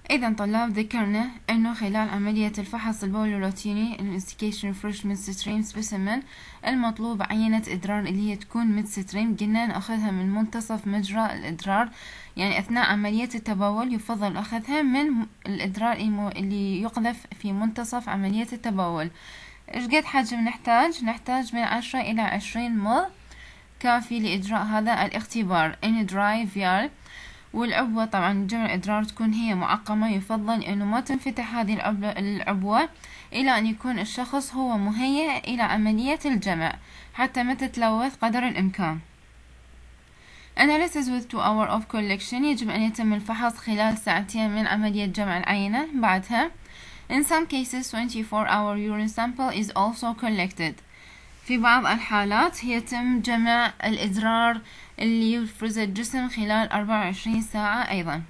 إذا طلاب ذكرنا أنه خلال عملية الفحص البولي الروتيني investigation fresh midstream specimen المطلوب عينة إدرار اللي هي تكون midstream، قلنا نأخذها من منتصف مجرى الإدرار، يعني أثناء عملية التبول يفضل أخذها من الإدرار اللي يقذف في منتصف عملية التبول. إيش قد حجم نحتاج من 10 إلى 20 مل، كافي لإجراء هذا الاختبار in dry vial. والعبوة طبعا جمع الإدرار تكون هي معقمة، يفضل أنه ما تنفتح هذه العبوة إلى أن يكون الشخص هو مهيأ إلى عملية الجمع حتى ما تتلوث قدر الإمكان. Analysis with 2 hours of collection، يجب أن يتم الفحص خلال ساعتين من عملية جمع العينة. بعدها in some cases 24-hour urine sample is also collected، في بعض الحالات يتم جمع الإدرار اللي يفرز الجسم خلال 24 ساعة أيضا.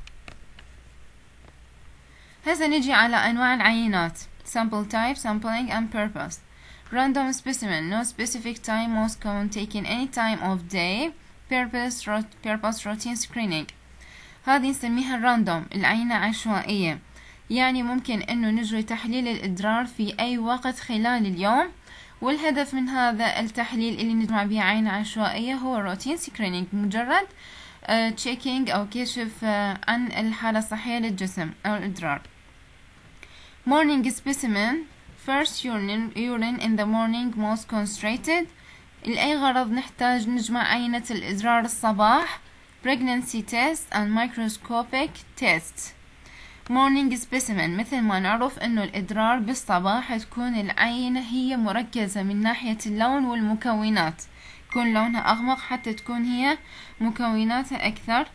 هسه نجي على أنواع العينات. sample type, sampling and purpose. random specimen, no specific time, most common, taken any time of day. purpose routine screening، هذه نسميها الراندوم، العينة عشوائية، يعني ممكن أنه نجري تحليل الإدرار في أي وقت خلال اليوم، والهدف من هذا التحليل اللي نجمع به عينة عشوائية هو روتين سكرينينج، مجرد تشيكينج أو كشف عن الحالة الصحية للجسم أو الإدرار. morning specimen first urine in the morning most concentrated، لأي غرض نحتاج نجمع عينة الإدرار الصباح. pregnancy test and microscopic test. morning specimen مثل ما نعرف انه الادرار بالصباح تكون العينة هي مركزة من ناحية اللون والمكونات، يكون لونها اغمق حتى تكون هي مكوناتها اكثر.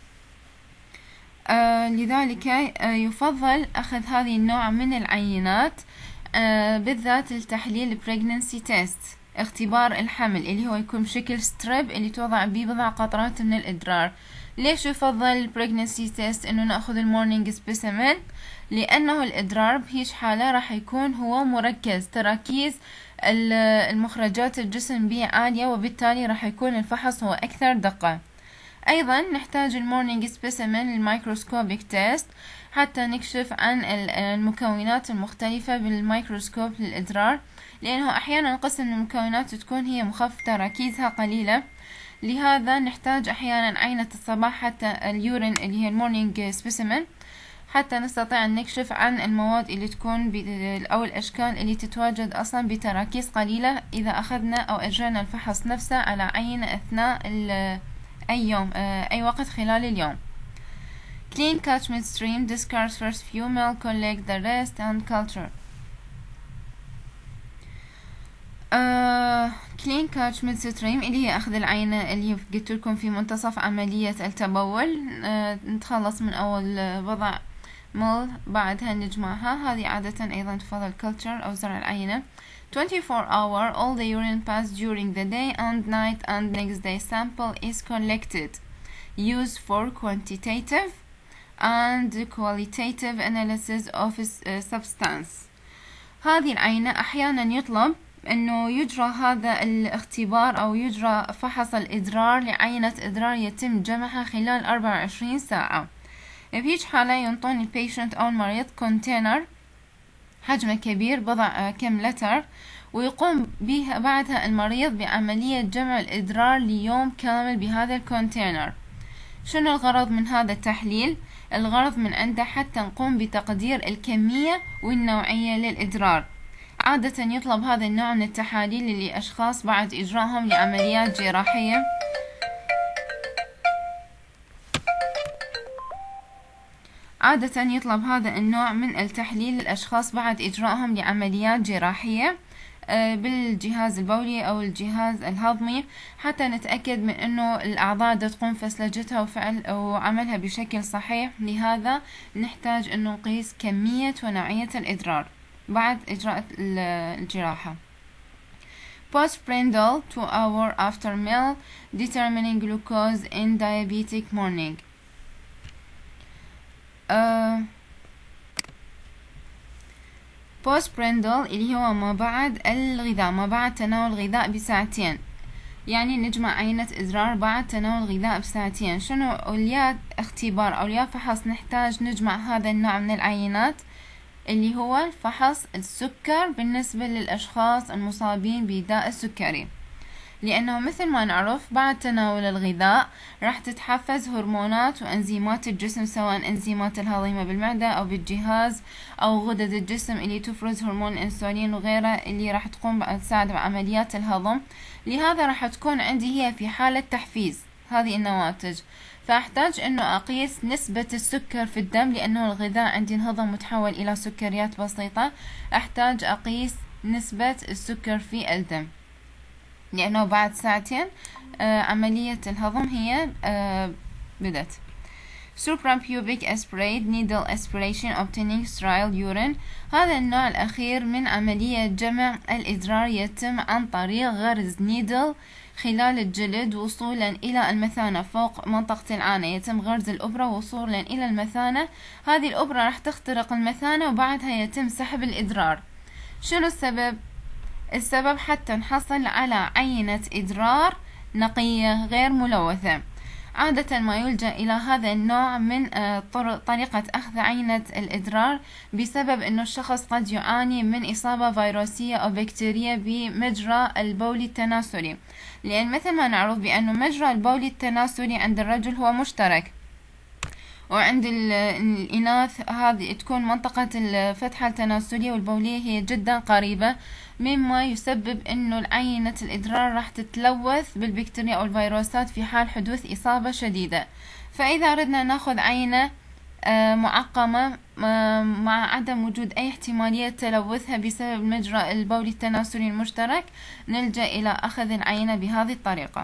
لذلك يفضل اخذ هذه النوع من العينات بالذات التحليل pregnancy test، اختبار الحمل اللي هو يكون بشكل ستريب اللي توضع به بضع قطرات من الادرار. ليش يفضل pregnancy test انه ناخذ المورنينج سبيسيمن؟ لانه الادرار بهيج حالة راح يكون هو مركز، تراكيز المخرجات الجسم به عالية، وبالتالي راح يكون الفحص هو اكثر دقة. ايضا نحتاج المورنينج سبيسيمن للميكروسكوبيك تيست حتى نكشف عن المكونات المختلفة بالميكروسكوب للادرار، لانه احيانا قسم المكونات تكون هي مخففة تراكيزها قليلة، لهذا نحتاج احيانا عينة الصباح حتى اليورين اللي هي المورنينج سبيسيمن حتى نستطيع ان نكشف عن المواد اللي تكون او الاشكال اللي تتواجد اصلا بتراكيز قليلة اذا اخذنا او اجرينا الفحص نفسه على عينة اثناء اي يوم اي وقت خلال اليوم. clean catchment stream discards first few ml collect the rest and culture. clean catchment stream اللي هي أخذ العينة اللي قلت لكم في منتصف عملية التبول، نتخلص من أول بضع مل، بعدها نجمعها. هذه عادة أيضا تفضل culture أو زرع العينة. 24 hour all the urine passed during the day and night and next day sample is collected. Used for quantitative and qualitative analysis of substance. هذه العينة أحيانا يطلب أنه يجرى هذا الاختبار أو يجرى فحص الإدرار لعينة إدرار يتم جمعها خلال 24 ساعة. بهيج حالة ينطون البيشنت أو المريض كونتينر حجمه كبير بضع كم لتر، ويقوم بها بعدها المريض بعملية جمع الإدرار ليوم كامل بهذا الكونتينر. شنو الغرض من هذا التحليل؟ الغرض من عنده حتى نقوم بتقدير الكمية والنوعية للإدرار. عادة يطلب هذا النوع من التحاليل لأشخاص بعد إجراءهم لعمليات جراحية. عادة يطلب هذا النوع من التحليل للأشخاص بعد إجراءهم لعمليات جراحية بالجهاز البولي أو الجهاز الهضمي، حتى نتأكد من أنه الأعضاء تقوم فسلجتها وعملها بشكل صحيح. لهذا نحتاج أنه نقيس كمية ونوعية الإدرار بعد إجراء الجراحة. postprandial 2 hours after meal determining glucose in diabetic morning. postprandial اللي هو ما بعد الغذاء، ما بعد تناول الغذاء بساعتين، يعني نجمع عينة إدرار بعد تناول غذاء بساعتين. شنو أولياء اختبار أو أولياء فحص نحتاج نجمع هذا النوع من العينات، اللي هو فحص السكر بالنسبة للأشخاص المصابين بداء السكري، لأنه مثل ما نعرف بعد تناول الغذاء راح تتحفز هرمونات وأنزيمات الجسم، سواء أنزيمات الهضيمة بالمعدة أو بالجهاز أو غدد الجسم اللي تفرز هرمون الأنسولين وغيره، اللي راح تساعد بعمليات الهضم. لهذا راح تكون عندي هي في حالة تحفيز هذه النواتج، فأحتاج أنه أقيس نسبة السكر في الدم، لأنه الغذاء عندي انهضم وتحول إلى سكريات بسيطة. أحتاج أقيس نسبة السكر في الدم، لأنه بعد ساعتين عملية الهضم هي بدأت. suprapubic aspirate needle aspiration obtaining sterile urine. هذا النوع الأخير من عملية جمع الإدرار يتم عن طريق غرز نيدل خلال الجلد وصولا إلى المثانة فوق منطقة العانة. يتم غرز الإبرة وصولا إلى المثانة. هذه الإبرة راح تخترق المثانة وبعدها يتم سحب الإدرار. شنو السبب؟ السبب حتى نحصل على عينة إدرار نقية غير ملوثة. عادة ما يلجأ إلى هذا النوع من طريقة أخذ عينة الإدرار بسبب أنه الشخص قد يعاني من إصابة فيروسية أو بكتيرية بمجرى البول التناسلي، لأن مثل ما نعرف بأنه مجرى البول التناسلي عند الرجل هو مشترك، وعند الإناث هذه تكون منطقة الفتحة التناسلية والبولية هي جدا قريبة، مما يسبب انه عينة الإدرار راح تتلوث بالبكتيريا او الفيروسات في حال حدوث إصابة شديدة. فإذا أردنا ناخذ عينة معقمة مع عدم وجود أي احتمالية تلوثها بسبب مجرى البول التناسلي المشترك، نلجأ إلى أخذ العينة بهذه الطريقة.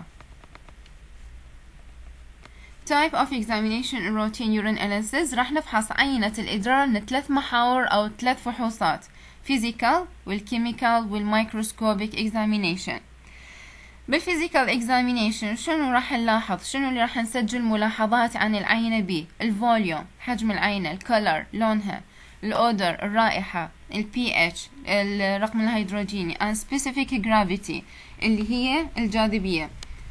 Type of examination in routine urine analysis. راح نفحص عينة الإدرار من 3 محاور أو 3 فحوصات: physical والchemical والmicroscopic examination. بالphysical examination شنو راح نلاحظ؟ شنو اللي راح نسجل ملاحظات عن العينة بيه؟ الفوليوم حجم العينة، الكولر لونها، الأودر الرائحة، الpH الرقم الهيدروجيني، and specific gravity اللي هي الجاذبية،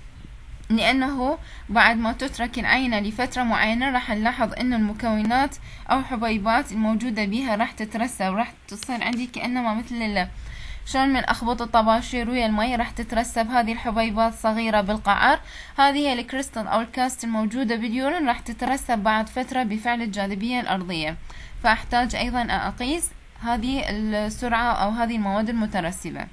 لأنه بعد ما تترك العينة لفترة معينة راح نلاحظ أن المكونات أو حبيبات الموجودة بها راح تترسب، راح تصير عندي كأنما مثل شلون من أخبط الطباشير ويا المي راح تترسب هذه الحبيبات صغيرة بالقعر. هذه هي الكريستال أو الكاست الموجودة باليورين، راح تترسب بعد فترة بفعل الجاذبية الأرضية، فأحتاج أيضا أقيس هذه السرعة أو هذه المواد المترسبة.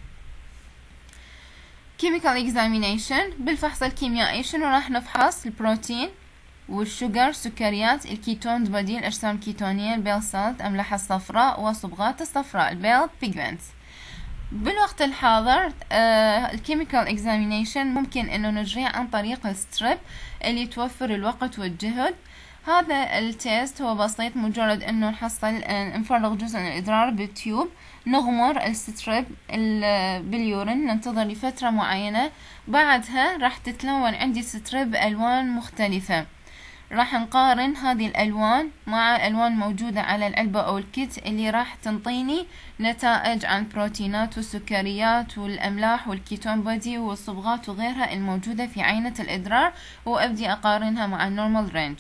chemical examination. بالفحص الكيميائي شنو راح نفحص؟ البروتين والشوجر سكريات، الكيتون بديل الأجسام الكيتونية، البيل سالت أملاح الصفراء والصبغات الصفراء، البيل بيجمنتس. بالوقت الحاضر الكيميكال اكزامينيشن ممكن انه نجريه عن طريق الستريب اللي توفر الوقت والجهد. هذا التيست هو بسيط، مجرد انه نحصل نفرغ جزء من الادرار بالتيوب، نغمر الستريب باليورين، ننتظر لفترة معينة، بعدها راح تتلون عندي ستريب الوان مختلفة. راح نقارن هذه الألوان مع الألوان الموجودة على العلبة أو الكيت اللي راح تنطيني نتائج عن البروتينات والسكريات والأملاح والكيتون بودي والصبغات وغيرها الموجودة في عينة الإدرار، وأبدي أقارنها مع النورمال رينج.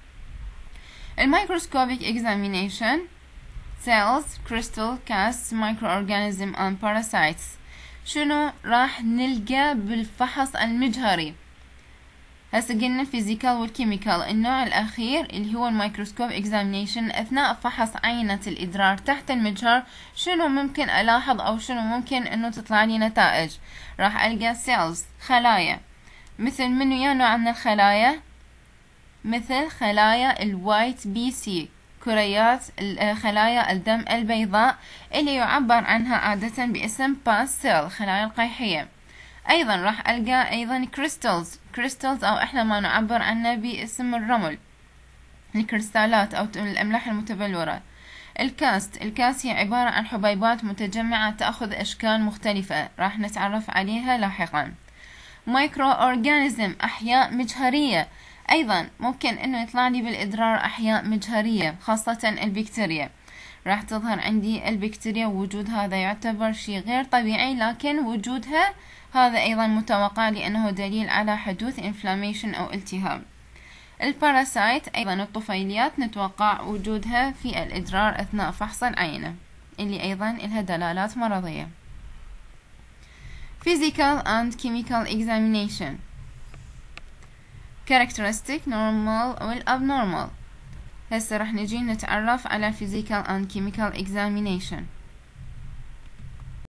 الميكروسكوبيك examination cells, crystal, casts, microorganism and parasites. شنو راح نلقى بالفحص المجهري؟ هسه قلنا الفيزيكال والكيميكال. النوع الأخير اللي هو الميكروسكوب اكزامينيشن، أثناء فحص عينة الإدرار تحت المجهر شنو ممكن ألاحظ أو شنو ممكن إنه تطلع لي نتائج؟ راح ألقى سيلز خلايا، مثل منو يا نوع من الخلايا؟ مثل خلايا الوايت بي سي، كريات خلايا الدم البيضاء اللي يعبر عنها عادة باسم باس سيل، خلايا القيحية. أيضا راح ألقى أيضا كريستالز أو إحنا ما نعبر عنها باسم الرمل، الكريستالات أو الأملاح المتبلورة. الكاست هي عبارة عن حبيبات متجمعة تأخذ أشكال مختلفة، راح نتعرف عليها لاحقا. مايكرو أورجانيزم، أحياء مجهرية، أيضا ممكن أنه يطلع لي بالإدرار أحياء مجهرية خاصة البكتيريا. راح تظهر عندي البكتيريا، ووجود هذا يعتبر شيء غير طبيعي، لكن وجودها هذا أيضا متوقع لأنه دليل على حدوث inflammation أو التهاب. الباراسايت أيضا الطفيليات نتوقع وجودها في الإدرار أثناء فحص العينة، اللي أيضا لها دلالات مرضية. Physical and chemical examination. Characteristic normal والabnormal. هسه راح نجي نتعرف على physical and chemical examination.